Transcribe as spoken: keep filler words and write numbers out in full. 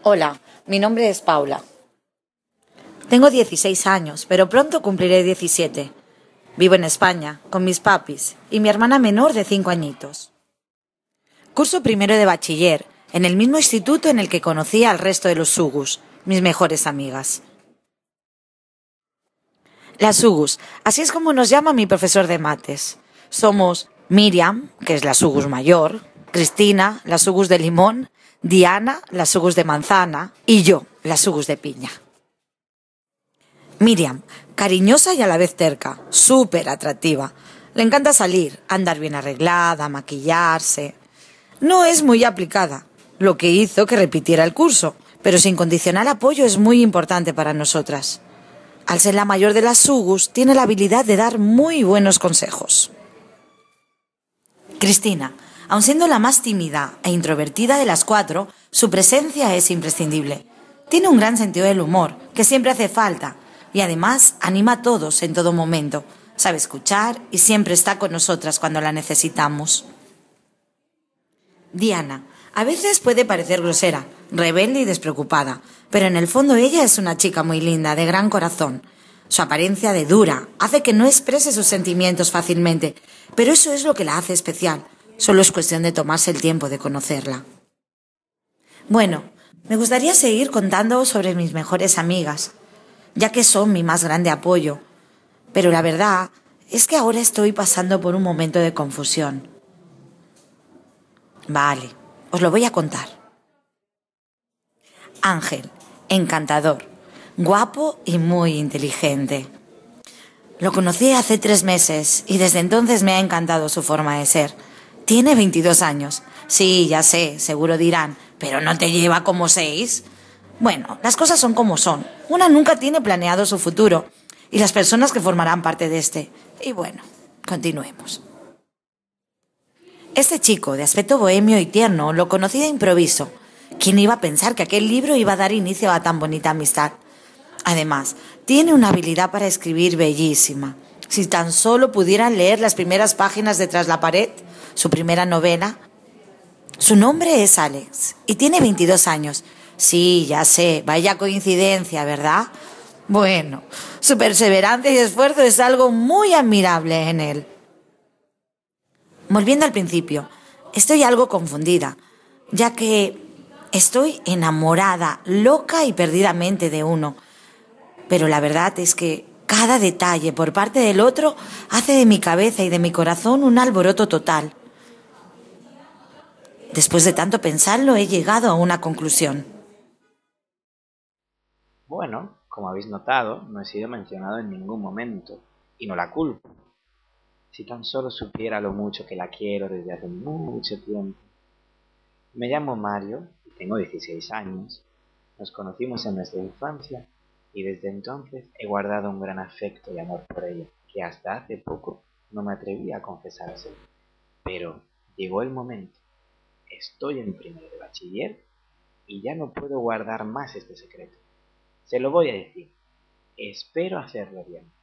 Hola, mi nombre es Paula. Tengo dieciséis años, pero pronto cumpliré diecisiete. Vivo en España, con mis papis y mi hermana menor de cinco añitos. Curso primero de bachiller, en el mismo instituto en el que conocí al resto de los Sugus, mis mejores amigas. Las Sugus, así es como nos llama mi profesor de mates. Somos Miriam, que es la Sugus mayor, Cristina, la Sugus de limón, Diana, la Sugus de manzana y yo, la Sugus de piña. Miriam, cariñosa y a la vez terca, súper atractiva. Le encanta salir, andar bien arreglada, maquillarse. No es muy aplicada, lo que hizo que repitiera el curso, pero su incondicional apoyo es muy importante para nosotras. Al ser la mayor de las Sugus, tiene la habilidad de dar muy buenos consejos. Cristina, aun siendo la más tímida e introvertida de las cuatro, su presencia es imprescindible. Tiene un gran sentido del humor, que siempre hace falta, y además anima a todos en todo momento. Sabe escuchar y siempre está con nosotras cuando la necesitamos. Diana, a veces puede parecer grosera, rebelde y despreocupada, pero en el fondo ella es una chica muy linda, de gran corazón. Su apariencia de dura hace que no exprese sus sentimientos fácilmente, pero eso es lo que la hace especial. Solo es cuestión de tomarse el tiempo de conocerla. Bueno, me gustaría seguir contando sobre mis mejores amigas, ya que son mi más grande apoyo, pero la verdad es que ahora estoy pasando por un momento de confusión. Vale, os lo voy a contar. Ángel, encantador, guapo y muy inteligente. Lo conocí hace tres meses y desde entonces me ha encantado su forma de ser. Tiene veintidós años. Sí, ya sé, seguro dirán, pero ¿no te lleva como seis? Bueno, las cosas son como son. Una nunca tiene planeado su futuro y las personas que formarán parte de este. Y bueno, continuemos. Este chico, de aspecto bohemio y tierno, lo conocí de improviso. ¿Quién iba a pensar que aquel libro iba a dar inicio a tan bonita amistad? Además, tiene una habilidad para escribir bellísima. Si tan solo pudieran leer las primeras páginas de Tras la pared, su primera novela. Su nombre es Alex y tiene veintidós años. Sí, ya sé, vaya coincidencia, ¿verdad? Bueno, su perseverancia y esfuerzo es algo muy admirable en él. Volviendo al principio, estoy algo confundida, ya que estoy enamorada, loca y perdidamente de uno. Pero la verdad es que cada detalle por parte del otro hace de mi cabeza y de mi corazón un alboroto total. Después de tanto pensarlo, he llegado a una conclusión. Bueno, como habéis notado, no he sido mencionado en ningún momento, y no la culpo. Si tan solo supiera lo mucho que la quiero desde hace mucho tiempo. Me llamo Mario y tengo dieciséis años. Nos conocimos en nuestra infancia y desde entonces he guardado un gran afecto y amor por ella, que hasta hace poco no me atrevía a confesárselo. Pero llegó el momento. Estoy en primero de bachiller y ya no puedo guardar más este secreto. Se lo voy a decir. Espero hacerlo bien.